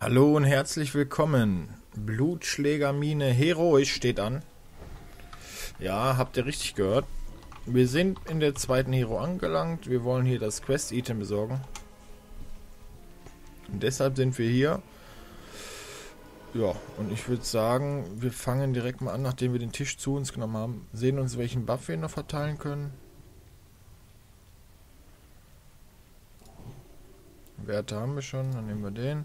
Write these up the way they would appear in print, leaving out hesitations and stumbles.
Hallo und herzlich willkommen. Blutschlägermine heroisch steht an. Ja, habt ihr richtig gehört. Wir sind in der zweiten Hero angelangt. Wir wollen hier das Quest-Item besorgen. Und deshalb sind wir hier. Ja, und ich würde sagen, wir fangen direkt mal an, nachdem wir den Tisch zu uns genommen haben. Sehen uns, welchen Buff wir noch verteilen können. Werte haben wir schon, dann nehmen wir den.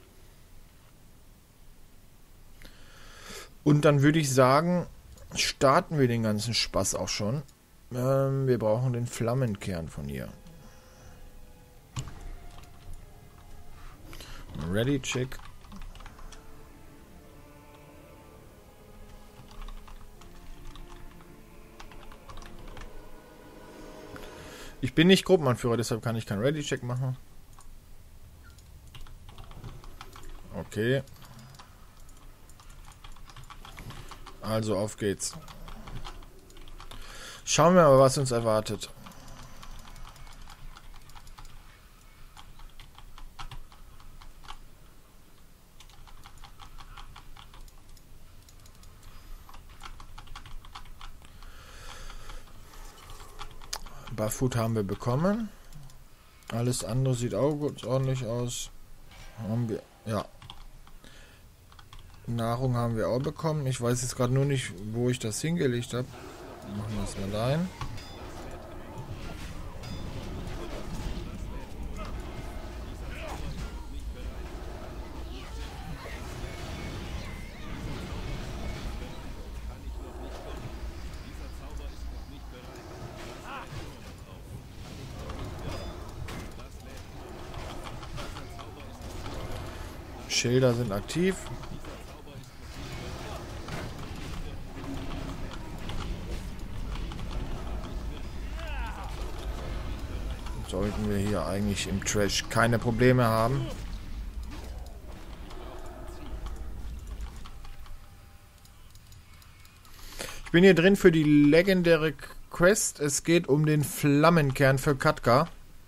Und dann würde ich sagen, starten wir den ganzen Spaß auch schon. Wir brauchen den Flammenkern von hier. Ready, check. Ich bin nicht Gruppenanführer, deshalb kann ich keinen Ready-Check machen. Okay. Also auf geht's. Schauen wir mal, was uns erwartet. Barfoot haben wir bekommen. Alles andere sieht auch gut ordentlich aus. Haben wir, ja. Nahrung haben wir auch bekommen. Ich weiß jetzt gerade nur nicht, wo ich das hingelegt habe. Machen wir es mal dahin. Schilder sind aktiv. Sollten wir hier eigentlich im Trash keine Probleme haben. Ich bin hier drin für die legendäre Quest. Es geht um den Flammenkern für Katka.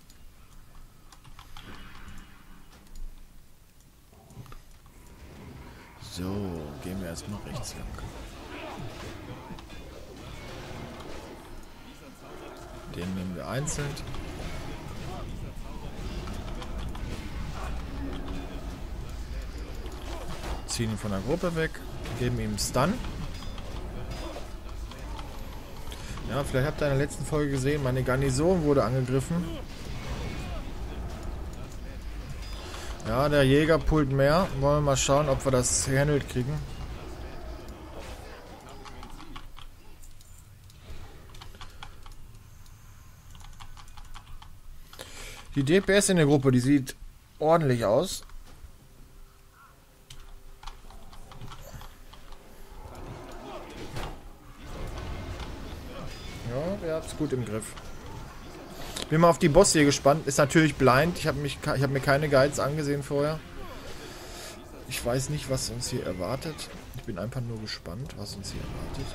So, gehen wir erstmal rechts lang. Den nehmen wir einzeln. Ziehen ihn von der Gruppe weg. Geben ihm Stun. Ja, vielleicht habt ihr in der letzten Folge gesehen, meine Garnison wurde angegriffen. Ja, der Jäger pullt mehr. Wollen wir mal schauen, ob wir das gehandelt kriegen. Die DPS in der Gruppe, die sieht ordentlich aus. Ja, der hat es gut im Griff. Bin mal auf die Bosse hier gespannt. Ist natürlich blind. Ich habe mir keine Guides angesehen vorher. Ich weiß nicht, was uns hier erwartet. Ich bin einfach nur gespannt, was uns hier erwartet.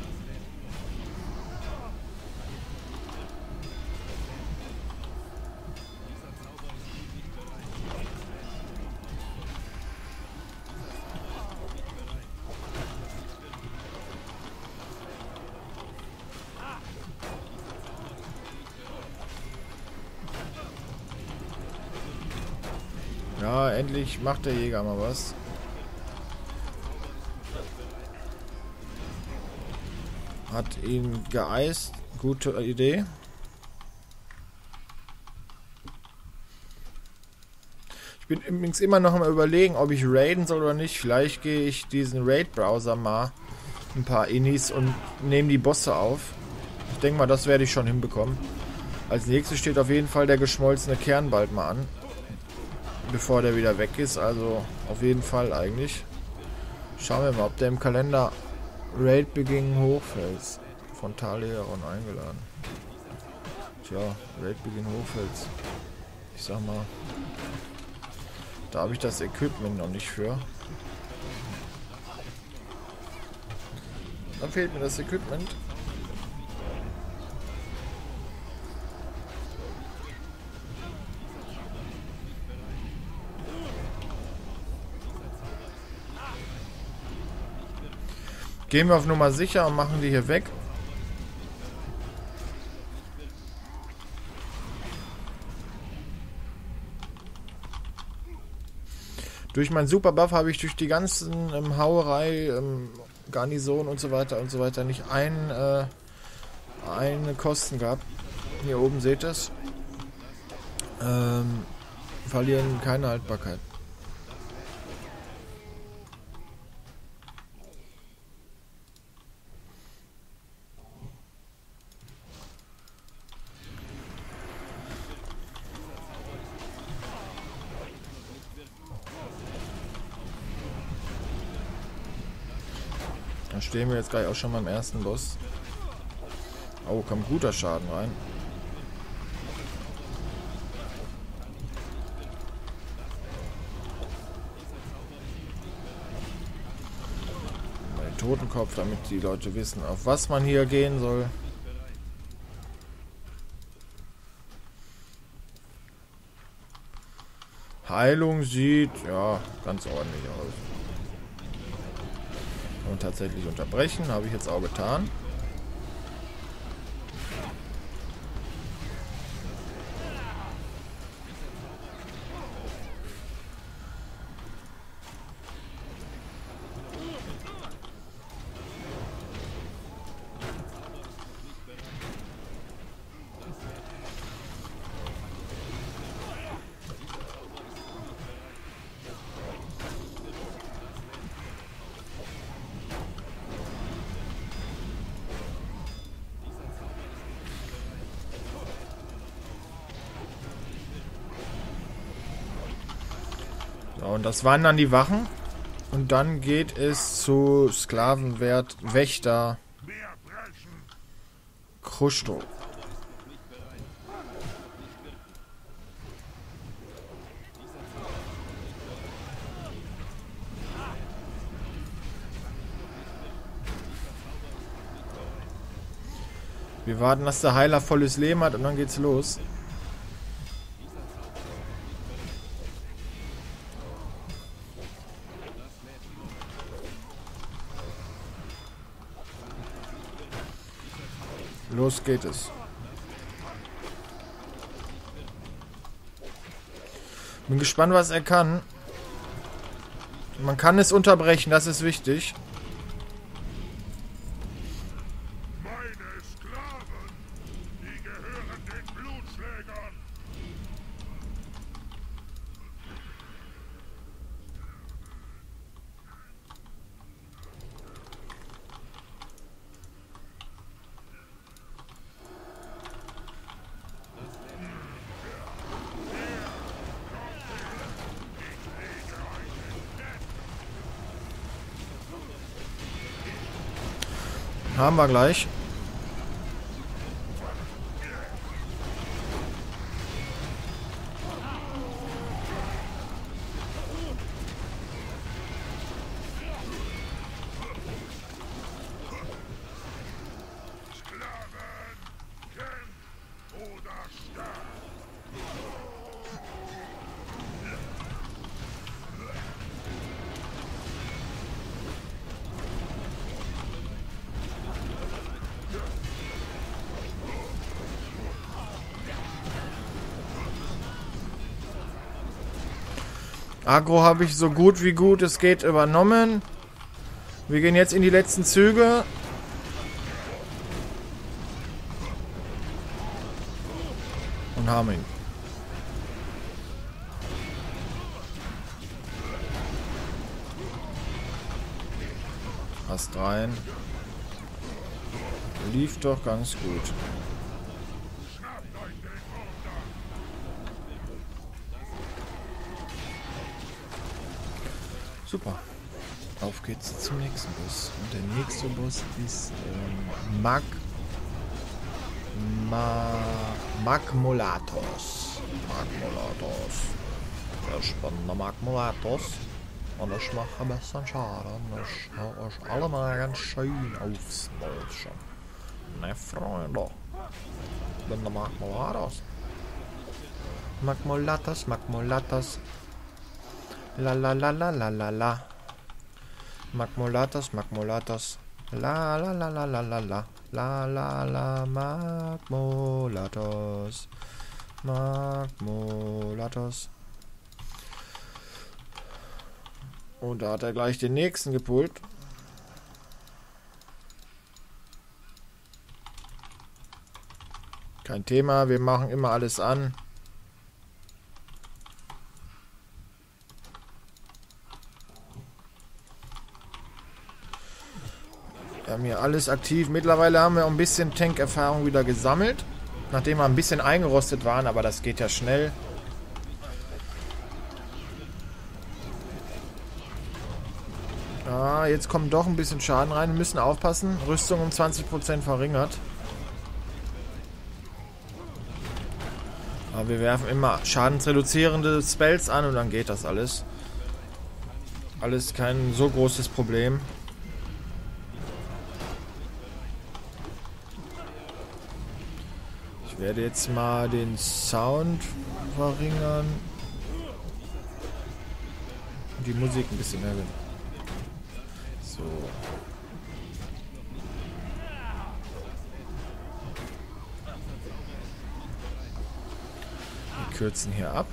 Ja, endlich macht der Jäger mal was. Hat ihn geeist. Gute Idee. Ich bin übrigens immer noch mal überlegen, ob ich raiden soll oder nicht. Vielleicht gehe ich diesen Raid-Browser mal ein paar Innis und nehme die Bosse auf. Ich denke mal, das werde ich schon hinbekommen. Als nächstes steht auf jeden Fall der geschmolzene Kern bald mal an. Bevor der wieder weg ist, also auf jeden Fall eigentlich. Schauen wir mal, ob der im Kalender Raid Beginn Hochfels von Taleron eingeladen. Tja, Raid Beginn Hochfels. Ich sag mal, da habe ich das Equipment noch nicht für. Dann fehlt mir das Equipment. Gehen wir auf Nummer sicher und machen die hier weg. Durch meinen Superbuff habe ich durch die ganzen Hauerei, Garnison und so weiter nicht eine Kosten gehabt. Hier oben seht ihr es. Verlieren keine Haltbarkeit. Da stehen wir jetzt gleich auch schon beim ersten Boss. Oh, kommt guter Schaden rein. Den Totenkopf, damit die Leute wissen, auf was man hier gehen soll. Heilung sieht, ja, ganz ordentlich aus. Und tatsächlich unterbrechen, habe ich jetzt auch getan. So, und das waren dann die Wachen. Und dann geht es zu Sklavenwert Wächter Krusto. Wir warten, dass der Heiler volles Leben hat und dann geht's los. Los geht es. Bin gespannt, was er kann. Man kann es unterbrechen, das ist wichtig. Meine Sklaven, die gehören den Blutschlägern. Haben wir gleich. Sklaven, kämpft oder sterbt. Agro habe ich so gut wie gut es geht übernommen. Wir gehen jetzt in die letzten Züge. Und haben ihn. Ast rein. Lief doch ganz gut. Super. Auf geht's zum nächsten Bus. Und der nächste Bus ist Magmolatos. Magmolatos. Der spannende Magmolatos. Und ich mache ein bisschen Schaden. Ich hau euch alle mal ganz schön aufs Mäulchen. Ne, Freunde. Ich bin der Magmolatos. Magmolatos, Magmolatos. La la la la la la la. Magmolatos, Magmolatos. La la la la la la la. La la la Magmolatos. Magmolatos. Und da hat er gleich den nächsten gepult. Kein Thema, wir machen immer alles an. Wir haben hier alles aktiv. Mittlerweile haben wir auch ein bisschen Tank-Erfahrung wieder gesammelt. Nachdem wir ein bisschen eingerostet waren, aber das geht ja schnell. Ah, jetzt kommt doch ein bisschen Schaden rein. Wir müssen aufpassen. Rüstung um 20% verringert. Aber wir werfen immer schadensreduzierende Spells an und dann geht das alles. Alles kein so großes Problem. Ich werde jetzt mal den Sound verringern. Und die Musik ein bisschen erhöhen. So. Wir kürzen hier ab.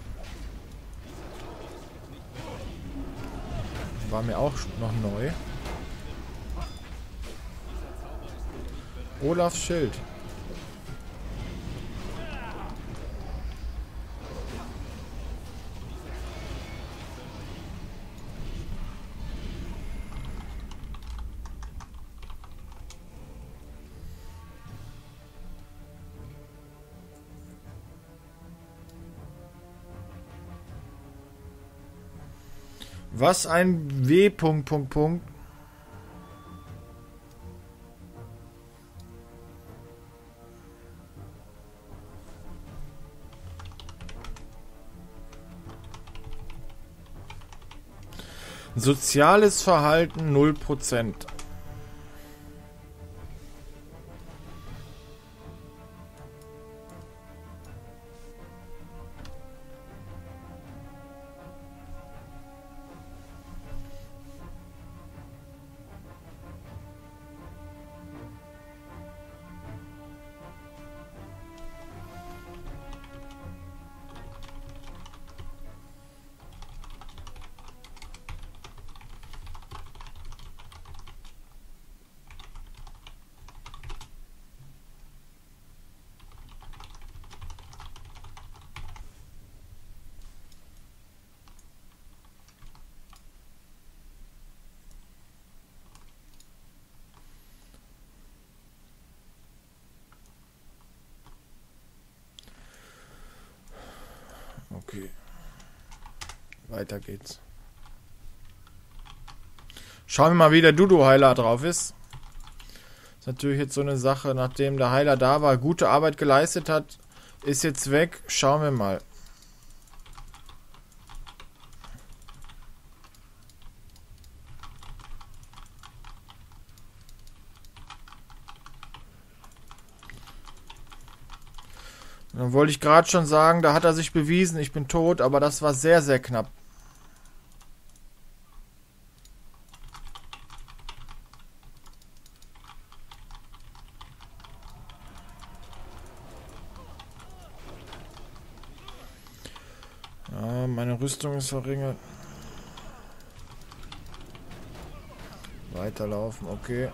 War mir auch noch neu. Olafs Schild. Was ein W. Soziales Verhalten 0%. Okay. Weiter geht's. Schauen wir mal, wie der Dudu-Heiler drauf ist. Ist natürlich jetzt so eine Sache, nachdem der Heiler da war, gute Arbeit geleistet hat, ist jetzt weg. Schauen wir mal. Dann wollte ich gerade schon sagen, da hat er sich bewiesen, ich bin tot, aber das war sehr, sehr knapp. Ja, meine Rüstung ist verringert. Weiterlaufen, okay.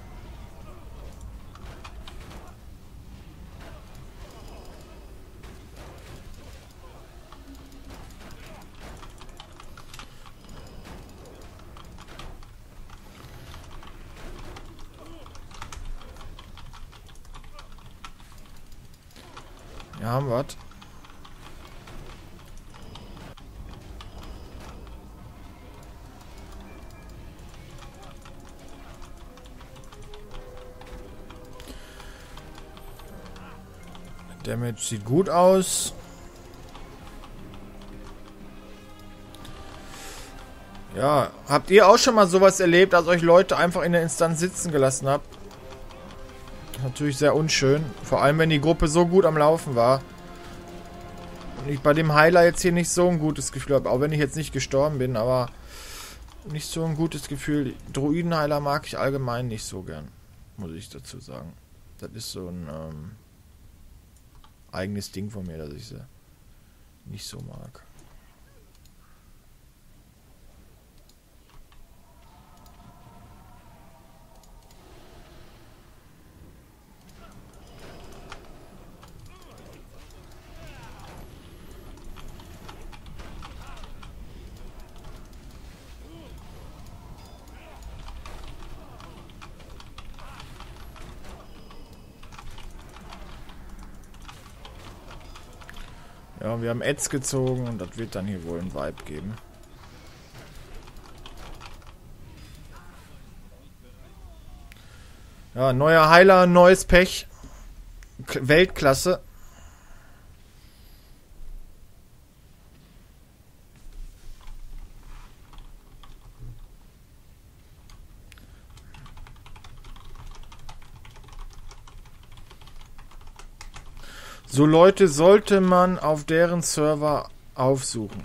Ja, haben wir was. Damage sieht gut aus. Ja, habt ihr auch schon mal sowas erlebt, dass euch Leute einfach in der Instanz sitzen gelassen habt? Natürlich sehr unschön. Vor allem, wenn die Gruppe so gut am Laufen war. Und ich bei dem Heiler jetzt hier nicht so ein gutes Gefühl habe. Auch wenn ich jetzt nicht gestorben bin, aber nicht so ein gutes Gefühl. Druidenheiler mag ich allgemein nicht so gern, muss ich dazu sagen. Das ist so ein eigenes Ding von mir, dass ich sie nicht so mag. Ja, wir haben Ads gezogen und das wird dann hier wohl ein Vibe geben. Ja, neuer Heiler, neues Pech. Weltklasse. So Leute sollte man auf deren Server aufsuchen.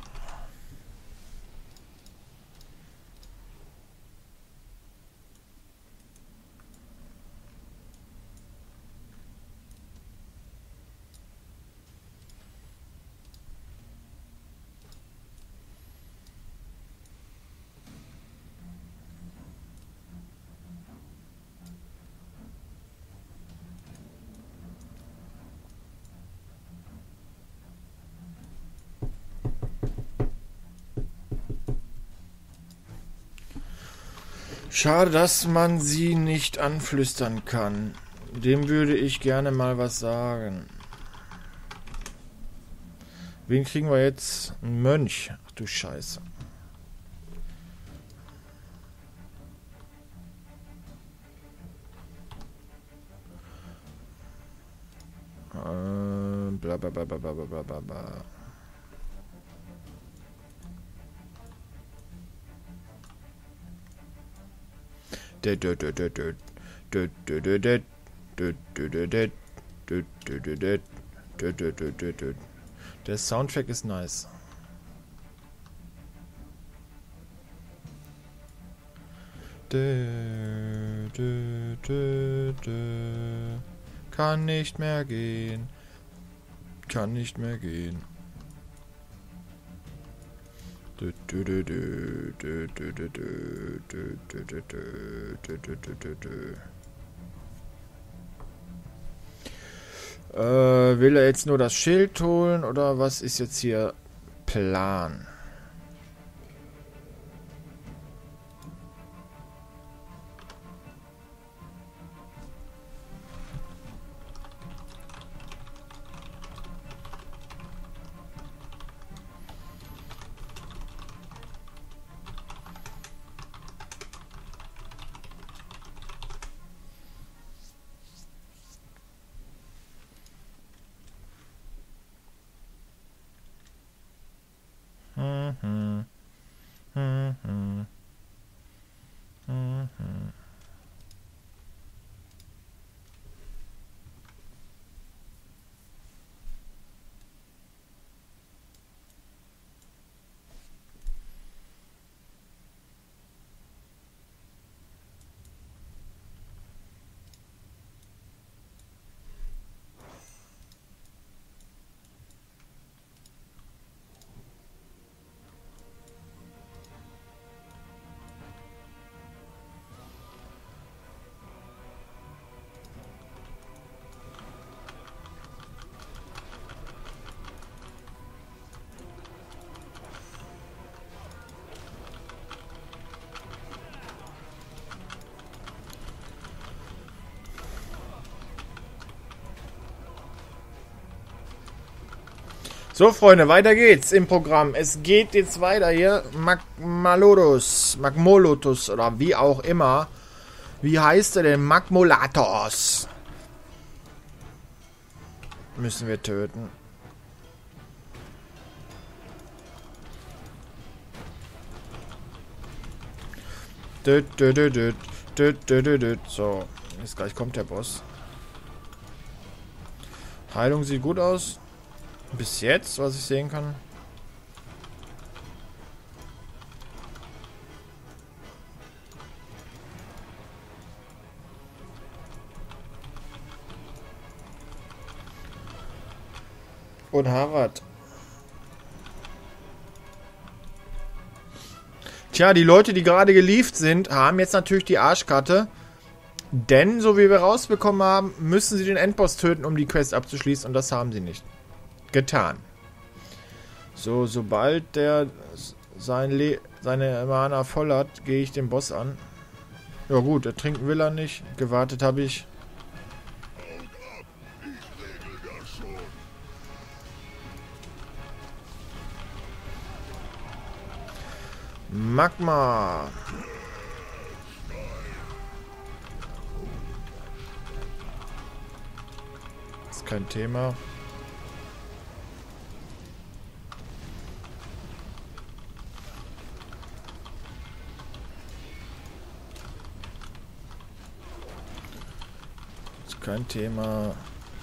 Schade, dass man sie nicht anflüstern kann. Dem würde ich gerne mal was sagen. Wen kriegen wir jetzt? Ein Mönch. Ach du Scheiße. Bla bla bla bla bla bla bla bla. Der Soundtrack ist nice. Kann nicht mehr gehen. Kann nicht mehr gehen. Will er jetzt nur das Schild holen oder was ist jetzt hier Plan? So, Freunde, weiter geht's im Programm. Es geht jetzt weiter hier. Magmolotus oder wie auch immer. Wie heißt er denn? Magmolatos. Müssen wir töten. So, jetzt gleich kommt der Boss. Heilung sieht gut aus. Bis jetzt, was ich sehen kann. Und Harald. Tja, die Leute, die gerade gelieft sind, haben jetzt natürlich die Arschkarte. Denn, so wie wir rausbekommen haben, müssen sie den Endboss töten, um die Quest abzuschließen. Und das haben sie nicht getan. So, sobald der seine Mana voll hat, gehe ich den Boss an. Ja gut, trinken will er nicht. Gewartet habe ich. Magma. Ist kein Thema. Ist kein Thema.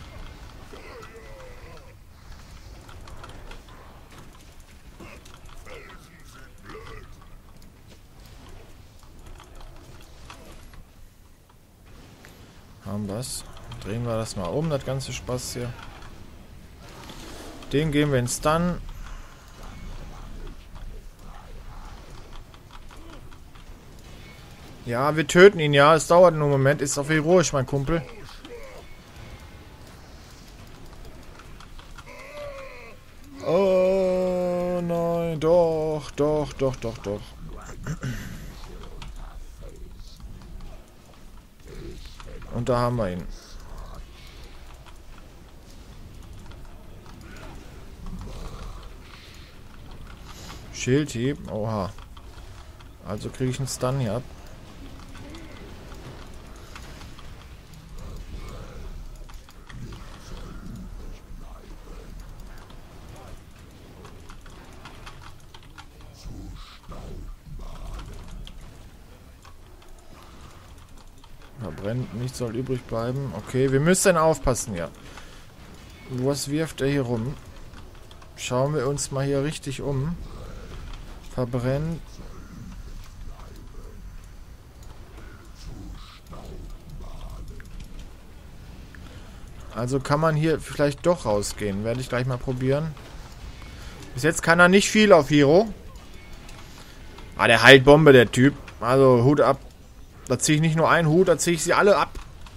Haben wir's. Drehen wir das mal um, das ganze Spaß hier. Den geben wir in Stun. Ja, wir töten ihn, ja. Es dauert nur einen Moment. Ist auf heroisch, mein Kumpel. Oh nein, doch. Und da haben wir ihn. Schildhieb. Oha. Also kriege ich einen Stun hier ab. Verbrennt, nichts soll übrig bleiben. Okay, wir müssen aufpassen, ja. Was wirft er hier rum? Schauen wir uns mal hier richtig um. Verbrennt. Also kann man hier vielleicht doch rausgehen. Werde ich gleich mal probieren. Bis jetzt kann er nicht viel auf Hero. Ah, der heilt Bombe, der Typ. Also Hut ab. Da ziehe ich nicht nur einen Hut, da ziehe ich sie alle ab.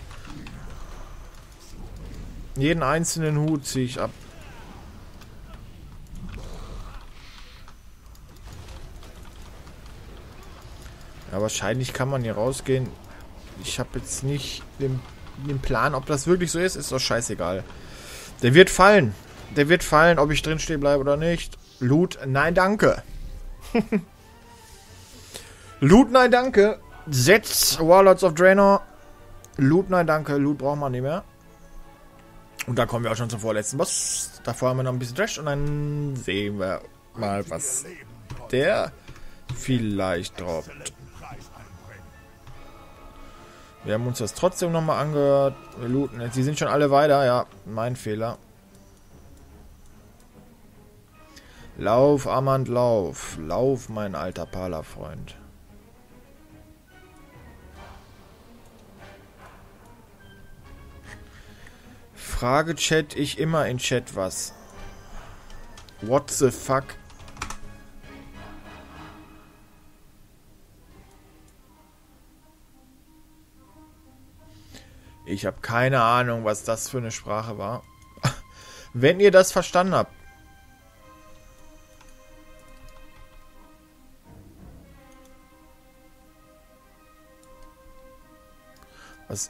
Jeden einzelnen Hut ziehe ich ab. Ja, wahrscheinlich kann man hier rausgehen. Ich habe jetzt nicht den Plan, ob das wirklich so ist. Ist doch scheißegal. Der wird fallen. Der wird fallen, ob ich drin stehen bleibe oder nicht. Loot, nein, danke. Loot, nein, danke. Setz Warlords of Draenor. Loot, nein, danke. Loot braucht man nicht mehr. Und da kommen wir auch schon zum vorletzten Boss. Davor haben wir noch ein bisschen Trash und dann sehen wir mal, was der vielleicht droppt. Wir haben uns das trotzdem nochmal angehört. Wir looten jetzt. Die sind schon alle weiter. Ja, mein Fehler. Lauf, Armand, lauf. Lauf, mein alter Pala-Freund. Frage Chat, ich immer in Chat was. What the fuck? Ich habe keine Ahnung, was das für eine Sprache war. Wenn ihr das verstanden habt. Was?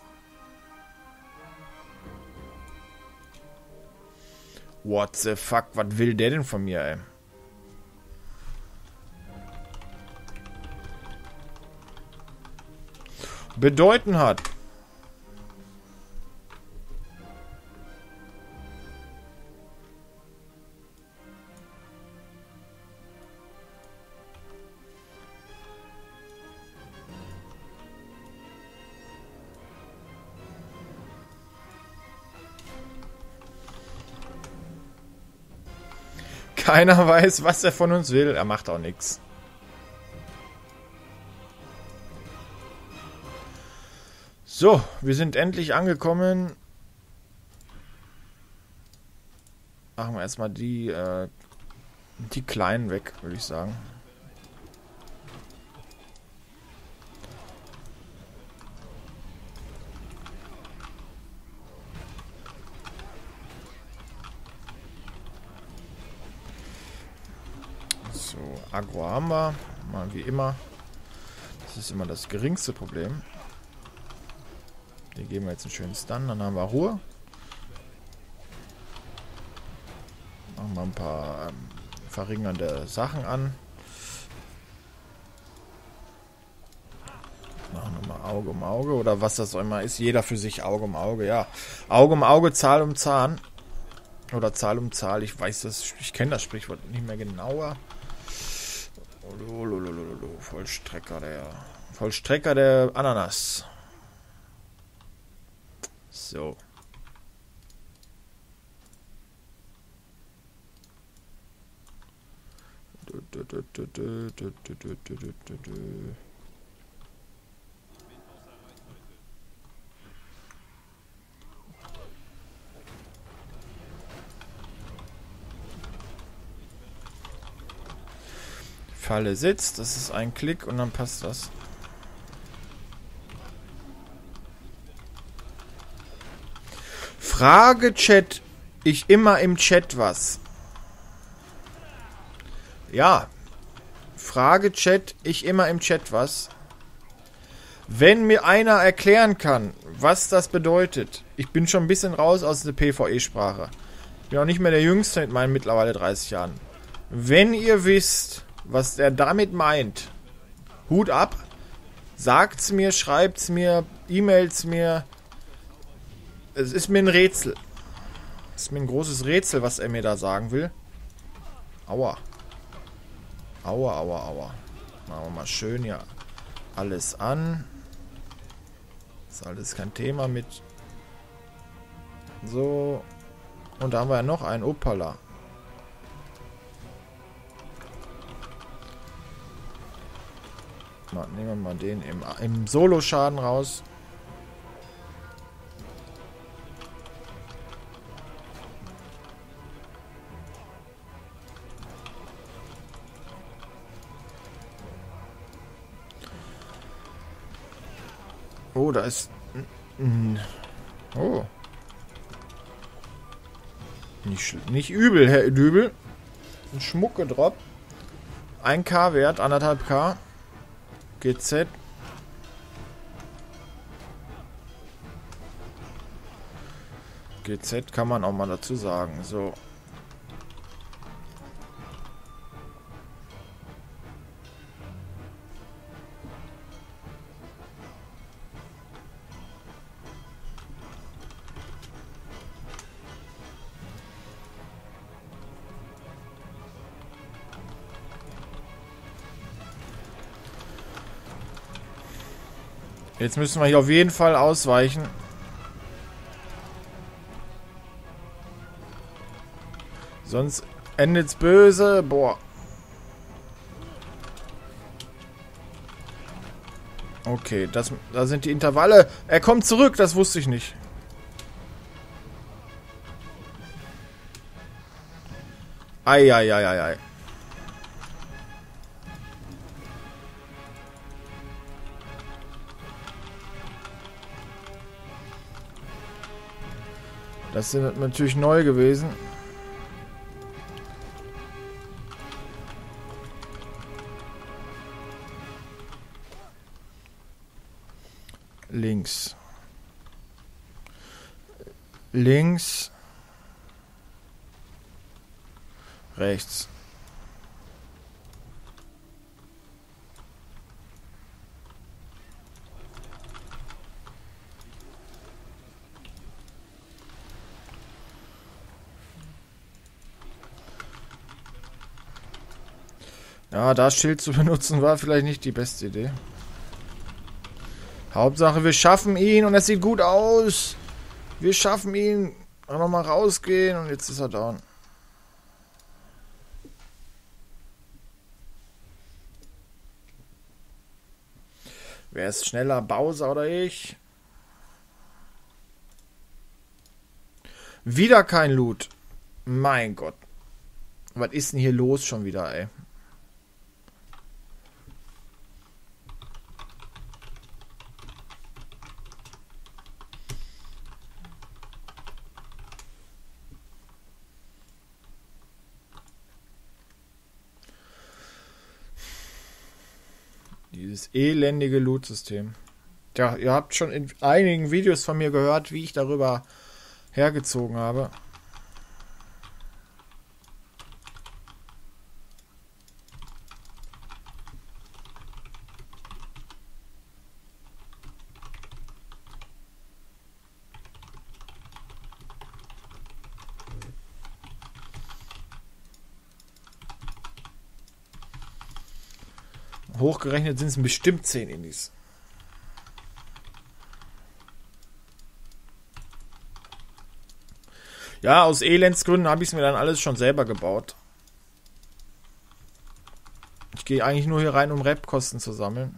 What the fuck? Was will der denn von mir, ey? Bedeuten hat. Keiner weiß, was er von uns will. Er macht auch nichts. So, wir sind endlich angekommen Machen wir erstmal die kleinen weg, würde ich sagen. So, Agro haben wir. Mal wie immer. Das ist immer das geringste Problem. Hier geben wir jetzt einen schönen Stun. Dann haben wir Ruhe. Machen wir ein paar verringernde Sachen an. Machen wir mal Auge um Auge. Oder was das auch immer ist. Jeder für sich Auge um Auge. Ja. Auge um Auge, Zahl um Zahn. Oder Zahl um Zahl. Ich weiß das. Ich kenne das Sprichwort nicht mehr genauer. Vollstrecker der Ananas. So. Falle sitzt, das ist ein Klick und dann passt das. Frage Chat, ich immer im Chat was. Ja. Frage Chat, ich immer im Chat was. Wenn mir einer erklären kann, was das bedeutet. Ich bin schon ein bisschen raus aus der PvE-Sprache. Bin auch nicht mehr der Jüngste mit meinen mittlerweile 30 Jahren. Wenn ihr wisst, was er damit meint, Hut ab. Sagt's mir, schreibt's mir, E-Mailt's mir. Es ist mir ein Rätsel. Es ist mir ein großes Rätsel, was er mir da sagen will. Aua. Aua, aua, aua. Machen wir mal schön hier alles an. Ist alles kein Thema mit. So. Und da haben wir ja noch einen Opala. Nehmen wir mal den im Solo-Schaden raus. Oh, da ist... Oh. Nicht übel, Herr Dübel. Ein Schmucke-Drop. 1K Wert, 1,5K. GZ. GZ kann man auch mal dazu sagen. So. Jetzt müssen wir hier auf jeden Fall ausweichen. Sonst endet's böse. Boah. Okay, da sind die Intervalle. Er kommt zurück, das wusste ich nicht. Ei. Das sind natürlich neu gewesen. Links. Links. Rechts. Ja, das Schild zu benutzen war vielleicht nicht die beste Idee. Hauptsache, wir schaffen ihn und es sieht gut aus. Wir schaffen ihn. Nochmal rausgehen und jetzt ist er down. Wer ist schneller, Bowser oder ich? Wieder kein Loot. Mein Gott. Was ist denn hier los schon wieder, ey? Dieses elendige Loot-System. Ja, ihr habt schon in einigen Videos von mir gehört, wie ich darüber hergezogen habe. Hochgerechnet sind es bestimmt 10 Indies. Ja, aus Elendsgründen habe ich es mir dann alles schon selber gebaut. Ich gehe eigentlich nur hier rein, um Rap-Kosten zu sammeln.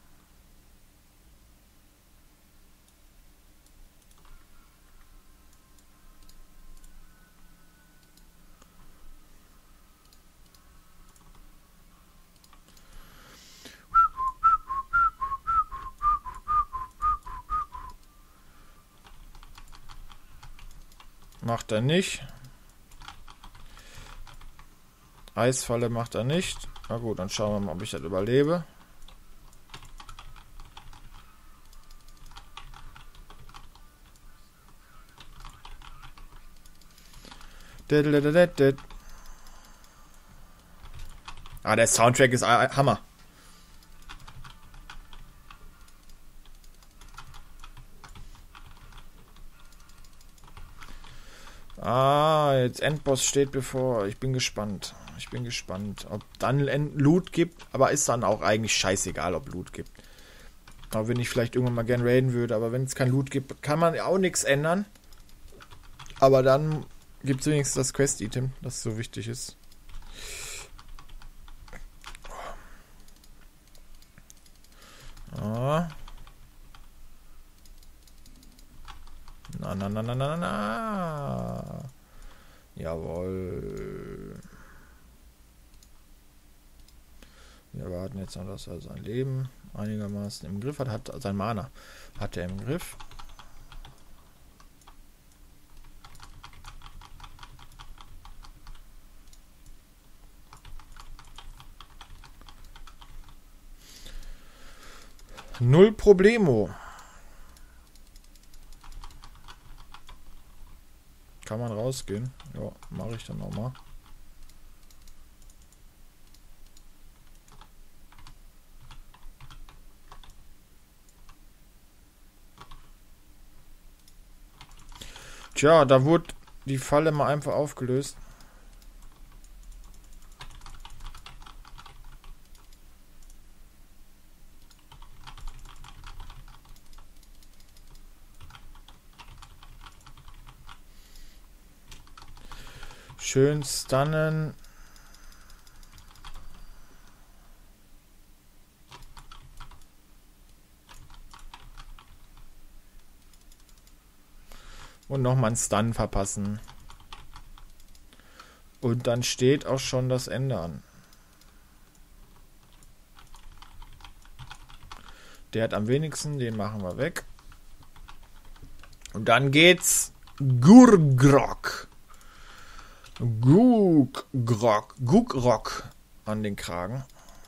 Macht er nicht. Eisfalle macht er nicht. Na gut, dann schauen wir mal, ob ich das überlebe. Ah, der Soundtrack ist Hammer. Ah, jetzt Endboss steht bevor. Ich bin gespannt. Ich bin gespannt, ob dann Loot gibt. Aber ist dann auch eigentlich scheißegal, ob Loot gibt. Auch wenn ich vielleicht irgendwann mal gern raiden würde. Aber wenn es kein Loot gibt, kann man auch nichts ändern. Aber dann gibt es wenigstens das Quest-Item, das so wichtig ist. Ah. Na, na, na, na, na, na. Jawohl. Wir warten jetzt noch, dass er sein Leben einigermaßen im Griff hat. Hat sein Mana. Hat er im Griff. Null Problemo. Kann man rausgehen? Ja, mache ich dann nochmal. Tja, da wurde die Falle mal einfach aufgelöst. Schön stunnen. Und nochmal einen Stun verpassen. Und dann steht auch schon das Ende an. Der hat am wenigsten, den machen wir weg. Und dann geht's Gurgrok. Gugrock an den Kragen.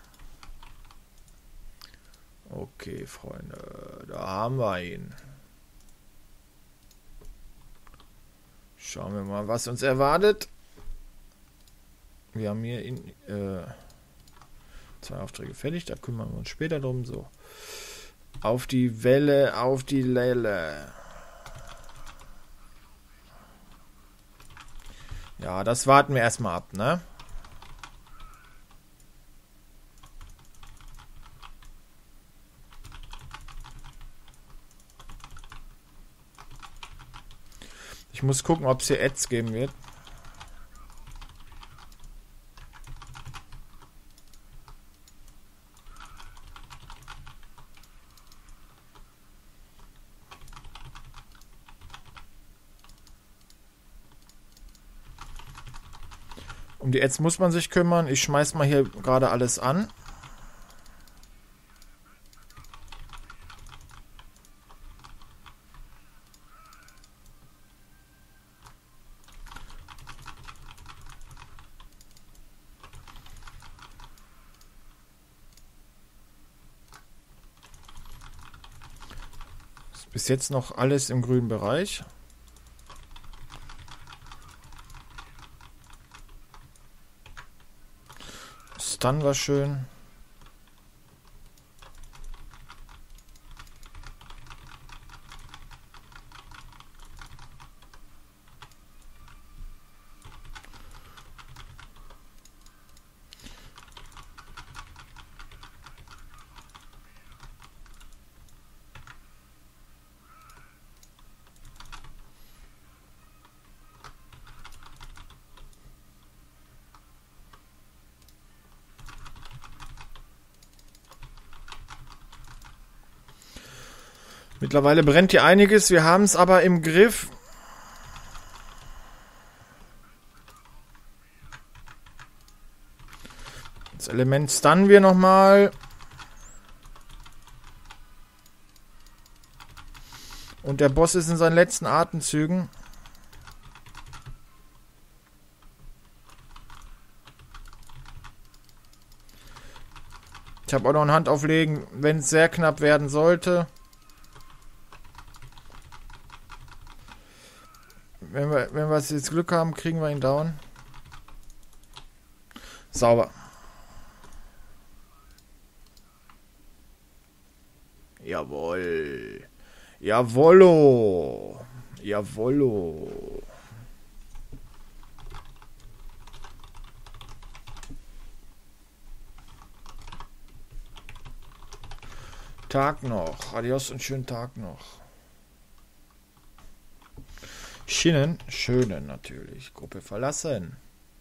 Okay, Freunde, da haben wir ihn. Schauen wir mal, was uns erwartet. Wir haben hier 2 Aufträge fertig, da kümmern wir uns später drum. So. Auf die Welle, auf die Lelle. Ja, das warten wir erstmal ab, ne? Ich muss gucken, ob es hier Ads geben wird. Um die Ads muss man sich kümmern. Ich schmeiß mal hier gerade alles an. Bis jetzt noch alles im grünen Bereich. Stun war schön. Mittlerweile brennt hier einiges, wir haben es aber im Griff. Das Element stunnen wir nochmal. Und der Boss ist in seinen letzten Atemzügen. Ich habe auch noch ein Handauflegen, wenn es sehr knapp werden sollte. Wenn wir jetzt Glück haben, kriegen wir ihn down. Sauber. Jawohl. Jawollo. Jawollo. Tag noch. Adios und schönen Tag noch. Schienen, schönen natürlich. Gruppe verlassen.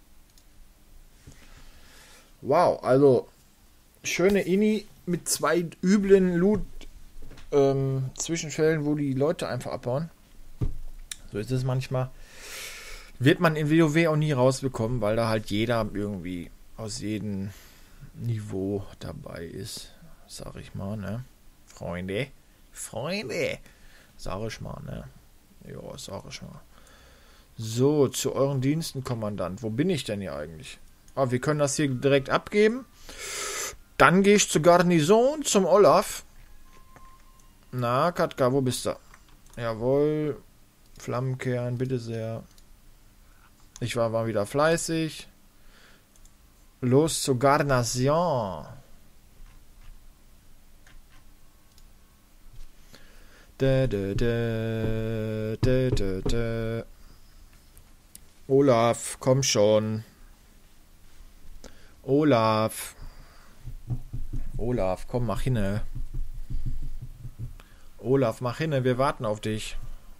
Wow, also schöne Ini mit 2 üblen Loot-Zwischenfällen, wo die Leute einfach abhauen. So ist es manchmal. Wird man in WoW auch nie rausbekommen, weil da halt jeder irgendwie aus jedem Niveau dabei ist. Sag ich mal, ne? Freunde. Sag ich mal, ne? Ja, sag ich mal. So, zu euren Diensten, Kommandant. Wo bin ich denn hier eigentlich? Ah, wir können das hier direkt abgeben. Dann gehe ich zur Garnison, zum Olaf. Na, Katka, wo bist du? Jawohl. Flammenkern, bitte sehr. Ich war wieder fleißig. Los zur Garnison. Olaf, komm schon. Olaf, komm, mach hinne. Olaf, mach hinne, wir warten auf dich.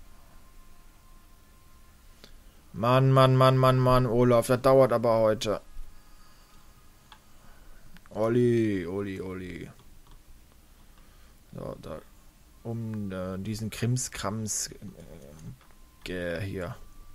Mann, Olaf, das dauert aber heute. Olli. So, da. Um diesen Krimskrams hier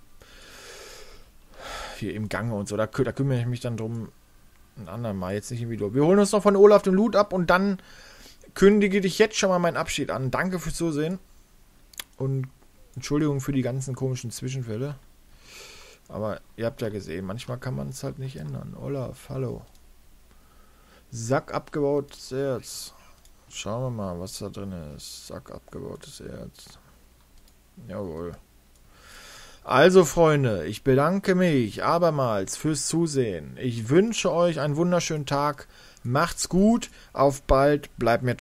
im Gange und so. Da kümmere ich mich dann drum ein andermal. Jetzt nicht im Video. Wir holen uns noch von Olaf den Loot ab und dann kündige ich jetzt schon mal meinen Abschied an. Danke fürs Zusehen und Entschuldigung für die ganzen komischen Zwischenfälle. Aber ihr habt ja gesehen, manchmal kann man es halt nicht ändern. Olaf, hallo. Sack abgebautes Erz. Schauen wir mal, was da drin ist. Sack abgebautes Erz. Jawohl. Also, Freunde, ich bedanke mich abermals fürs Zusehen. Ich wünsche euch einen wunderschönen Tag. Macht's gut. Auf bald. Bleibt mir